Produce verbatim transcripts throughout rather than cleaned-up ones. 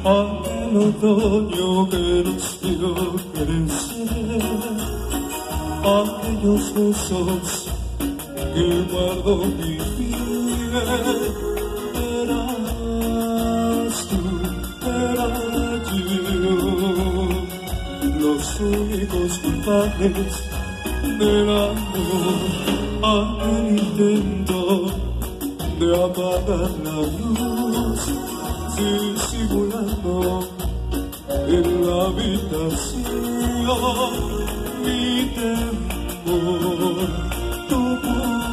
aquel otoño que nos vio crecer, aquellos besos que guardo mi piel. Eras tú, era yo, los únicos culpables del amor, aquel intento de apagar la luz, disimulando en la habitación mi temor, tu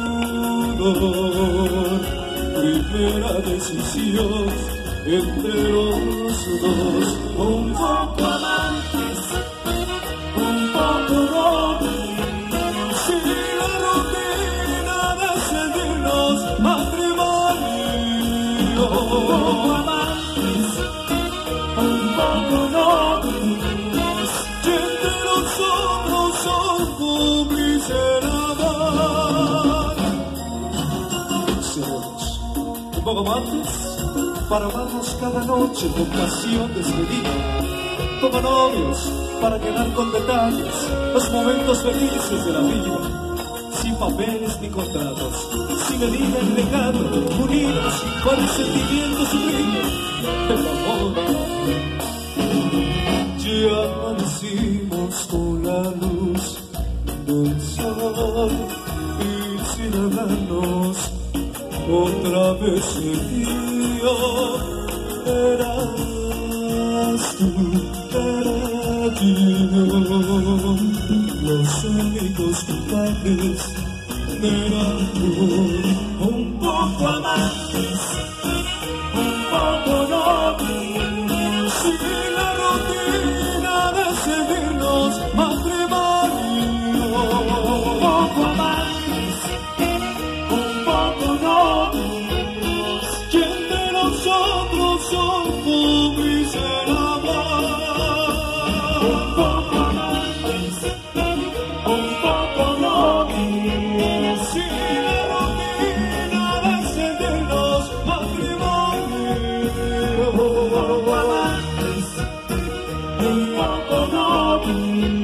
pudor, primera decisión entre los dos, un poco amantes, un poco novios, sin la rutina de seguirnos matrimonio, un poco amantes, un poco novios, y entre nosotros son cómplices nada más. Un poco amantes para amarnos cada noche con pasión desmedida, como novios para llenar con detalles los momentos felices de la vida, sin papeles ni contratos, sin medida ni legado, unidos por el sentimiento sublime del amor. Ya amanecimos con la luz del sol y sin hablarnos otra vez el día. Eras tú, era yo, los únicos culpables del amor, un poco amantes, un poco novios, sin la rutina de seguirnos matrimonio, un poco amantes, un poco novios, y entre nosotros son cómplices el amor, un poco amantes, un poco novios, sin la rutina de seguirnos matrimonio, un poco amantes, un poco novios.